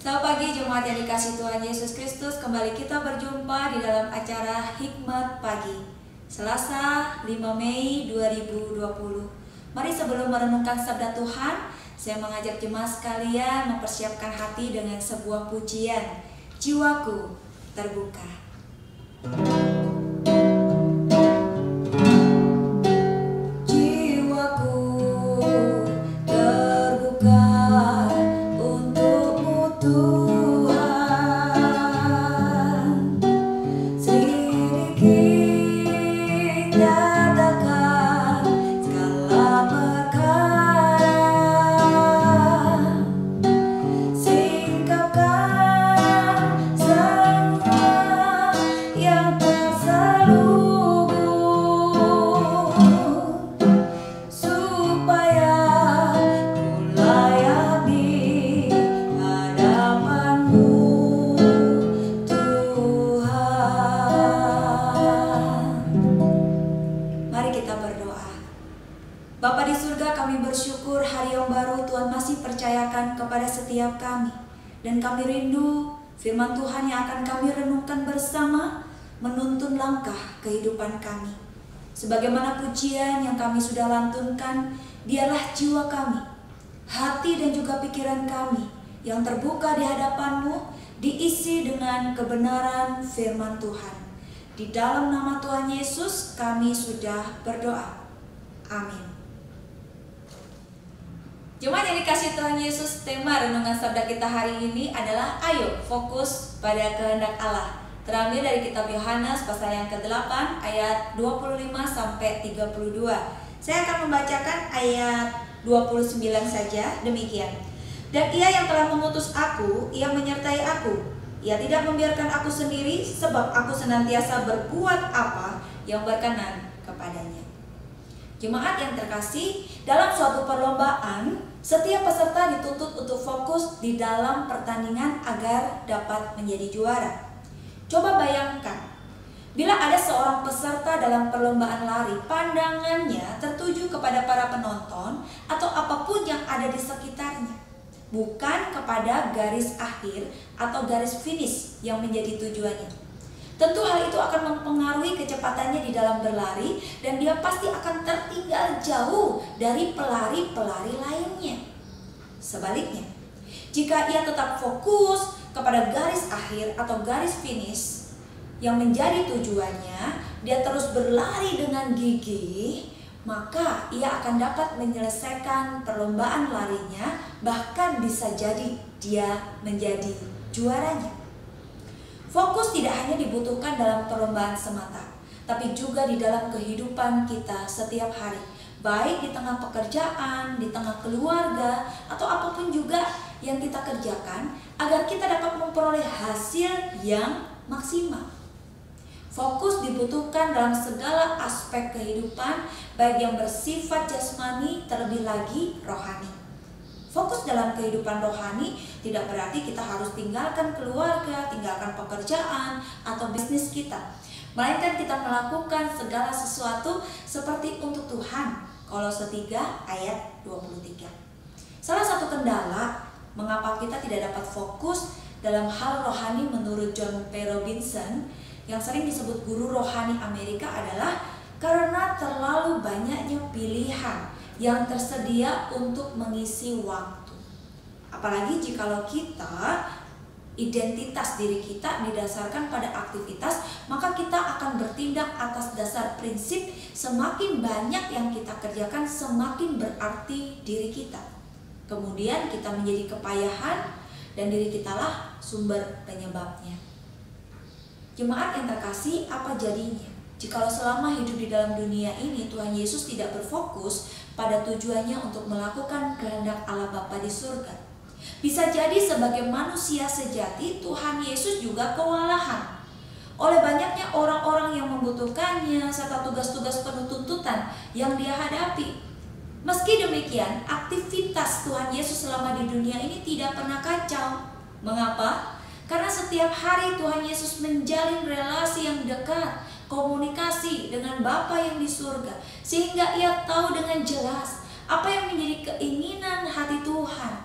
Selamat pagi jemaat yang dikasihi Tuhan Yesus Kristus. Kembali kita berjumpa di dalam acara Hikmat Pagi Selasa 5 Mei 2020. Mari sebelum merenungkan sabda Tuhan, saya mengajak jemaat sekalian mempersiapkan hati dengan sebuah pujian, Jiwaku Terbuka. Bapa di surga, kami bersyukur hari yang baru Tuhan masih percayakan kepada setiap kami. Dan kami rindu firman Tuhan yang akan kami renungkan bersama menuntun langkah kehidupan kami. Sebagaimana pujian yang kami sudah lantunkan, dialah jiwa kami, hati dan juga pikiran kami yang terbuka di hadapan-Mu, diisi dengan kebenaran firman Tuhan. Di dalam nama Tuhan Yesus kami sudah berdoa. Amin. Jemaat yang dikasihi Tuhan Yesus, tema renungan sabda kita hari ini adalah ayo fokus pada kehendak Allah. Terambil dari kitab Yohanes pasal yang ke-8 ayat 25 sampai 32. Saya akan membacakan ayat 29 saja, demikian. Dan Ia yang telah mengutus aku, Ia menyertai aku. Ia tidak membiarkan aku sendiri, sebab aku senantiasa berbuat apa yang berkenan kepadanya. Jemaat yang terkasih, dalam suatu perlombaan, setiap peserta dituntut untuk fokus di dalam pertandingan agar dapat menjadi juara. Coba bayangkan, bila ada seorang peserta dalam perlombaan lari, pandangannya tertuju kepada para penonton atau apapun yang ada di sekitarnya, bukan kepada garis akhir atau garis finish yang menjadi tujuannya. Tentu hal itu akan mempengaruhi kecepatannya di dalam berlari dan dia pasti akan tertinggal jauh dari pelari-pelari lainnya. Sebaliknya, jika ia tetap fokus kepada garis akhir atau garis finish yang menjadi tujuannya, dia terus berlari dengan gigih, maka ia akan dapat menyelesaikan perlombaan larinya, bahkan bisa jadi dia menjadi juaranya. Fokus tidak hanya dibutuhkan dalam perlombaan semata, tapi juga di dalam kehidupan kita setiap hari. Baik di tengah pekerjaan, di tengah keluarga, atau apapun juga yang kita kerjakan, agar kita dapat memperoleh hasil yang maksimal. Fokus dibutuhkan dalam segala aspek kehidupan, baik yang bersifat jasmani, terlebih lagi rohani. Fokus dalam kehidupan rohani tidak berarti kita harus tinggalkan keluarga, tinggalkan pekerjaan atau bisnis kita, melainkan kita melakukan segala sesuatu seperti untuk Tuhan. Kolose 3 ayat 23. Salah satu kendala mengapa kita tidak dapat fokus dalam hal rohani menurut John P. Robinson, yang sering disebut guru rohani Amerika, adalah karena terlalu banyaknya pilihan yang tersedia untuk mengisi waktu. Apalagi jikalau kita, identitas diri kita didasarkan pada aktivitas, maka kita akan bertindak atas dasar prinsip semakin banyak yang kita kerjakan, semakin berarti diri kita. Kemudian kita menjadi kepayahan dan diri kitalah sumber penyebabnya. Jemaat yang terkasih, apa jadinya jikalau selama hidup di dalam dunia ini Tuhan Yesus tidak berfokus pada tujuannya untuk melakukan kehendak Allah Bapa di surga? Bisa jadi sebagai manusia sejati Tuhan Yesus juga kewalahan oleh banyaknya orang-orang yang membutuhkannya serta tugas-tugas penuh tuntutan yang dia hadapi. Meski demikian, aktivitas Tuhan Yesus selama di dunia ini tidak pernah kacau. Mengapa? Karena setiap hari Tuhan Yesus menjalin relasi yang dekat, komunikasi dengan Bapa yang di surga, sehingga ia tahu dengan jelas apa yang menjadi keinginan hati Tuhan.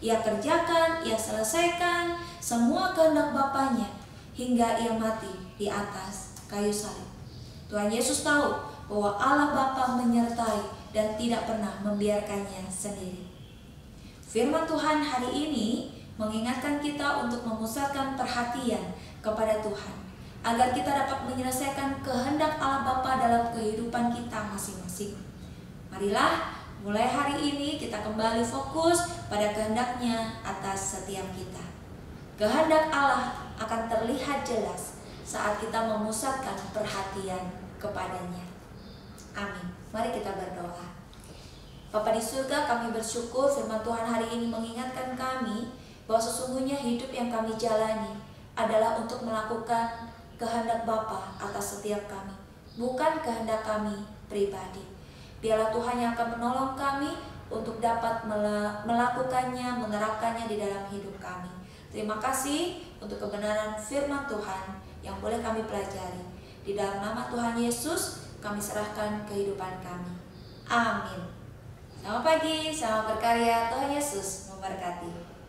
Ia kerjakan, ia selesaikan semua kehendak Bapanya hingga ia mati di atas kayu salib. Tuhan Yesus tahu bahwa Allah Bapa menyertai dan tidak pernah membiarkannya sendiri. Firman Tuhan hari ini mengingatkan kita untuk memusatkan perhatian kepada Tuhan, agar kita dapat menyelesaikan kehendak Allah Bapa dalam kehidupan kita masing-masing. Marilah mulai hari ini kita kembali fokus pada kehendak-Nya atas setiap kita. Kehendak Allah akan terlihat jelas saat kita memusatkan perhatian kepadanya. Amin. Mari kita berdoa. Bapa di surga, kami bersyukur firman Tuhan hari ini mengingatkan kami bahwa sesungguhnya hidup yang kami jalani adalah untuk melakukan kehendak Bapa atas setiap kami, bukan kehendak kami pribadi. Biarlah Tuhan yang akan menolong kami untuk dapat melakukannya, menerapkannya di dalam hidup kami. Terima kasih untuk kebenaran firman Tuhan yang boleh kami pelajari. Di dalam nama Tuhan Yesus, kami serahkan kehidupan kami. Amin. Selamat pagi, selamat berkarya. Tuhan Yesus memberkati.